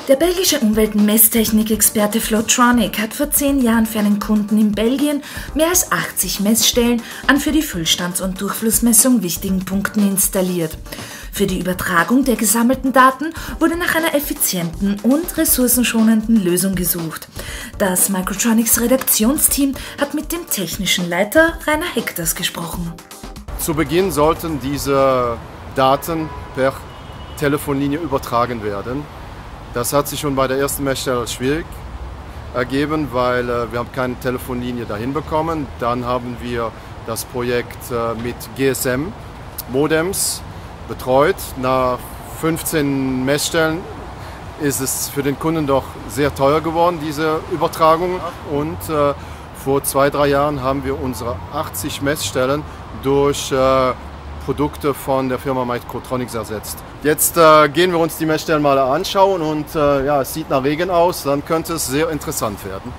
Der belgische Umwelt- und Messtechnikexperte Flowtronic hat vor 10 Jahren für einen Kunden in Belgien mehr als 80 Messstellen an für die Füllstands- und Durchflussmessung wichtigen Punkten installiert. Für die Übertragung der gesammelten Daten wurde nach einer effizienten und ressourcenschonenden Lösung gesucht. Das Microtronics Redaktionsteam hat mit dem technischen Leiter Rainer Hectors gesprochen. Zu Beginn sollten diese Daten per Telefonlinie übertragen werden. Das hat sich schon bei der ersten Messstelle als schwierig ergeben, weil wir haben keine Telefonlinie dahin bekommen. Dann haben wir das Projekt mit GSM-Modems betreut. Nach 15 Messstellen ist es für den Kunden doch sehr teuer geworden, diese Übertragung. Und vor 2-3 Jahren haben wir unsere 80 Messstellen durch Produkte von der Firma Microtronics ersetzt. Jetzt gehen wir uns die Messstellen mal anschauen und ja, es sieht nach Regen aus, dann könnte es sehr interessant werden.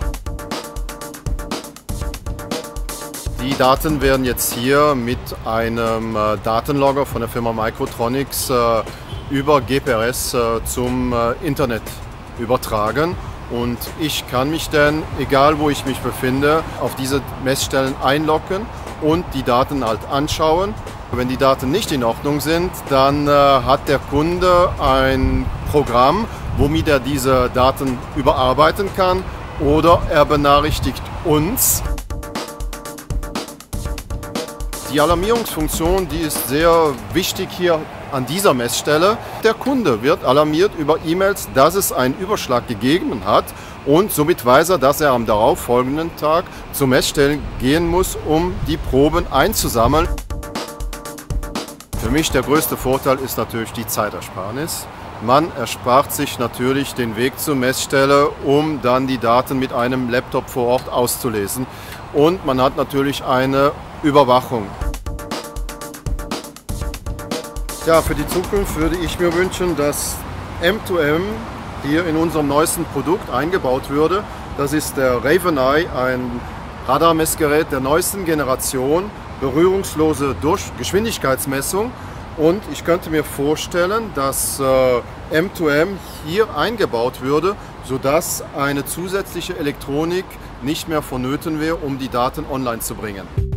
Die Daten werden jetzt hier mit einem Datenlogger von der Firma Microtronics über GPRS zum Internet übertragen. Und ich kann mich dann, egal wo ich mich befinde, auf diese Messstellen einloggen und die Daten halt anschauen. Wenn die Daten nicht in Ordnung sind, dann hat der Kunde ein Programm, womit er diese Daten überarbeiten kann, oder er benachrichtigt uns. Die Alarmierungsfunktion, die ist sehr wichtig hier an dieser Messstelle. Der Kunde wird alarmiert über E-Mails, dass es einen Überschlag gegeben hat, und somit weiß er, dass er am darauffolgenden Tag zur Messstelle gehen muss, um die Proben einzusammeln. Für mich der größte Vorteil ist natürlich die Zeitersparnis. Man erspart sich natürlich den Weg zur Messstelle, um dann die Daten mit einem Laptop vor Ort auszulesen. Und man hat natürlich eine Überwachung. Ja, für die Zukunft würde ich mir wünschen, dass M2M hier in unserem neuesten Produkt eingebaut würde. Das ist der Raven-i, ein Radarmessgerät der neuesten Generation, berührungslose Geschwindigkeitsmessung. Und ich könnte mir vorstellen, dass M2M hier eingebaut würde, sodass eine zusätzliche Elektronik nicht mehr vonnöten wäre, um die Daten online zu bringen.